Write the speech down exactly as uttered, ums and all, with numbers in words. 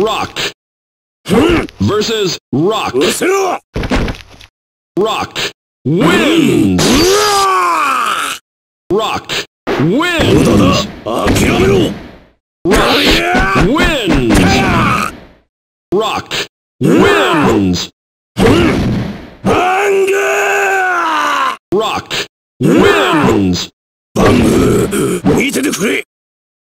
Rock versus Rock. Rock wins. Rock wins. Rock wins. Rock wins. Rock wins. 見ててくれ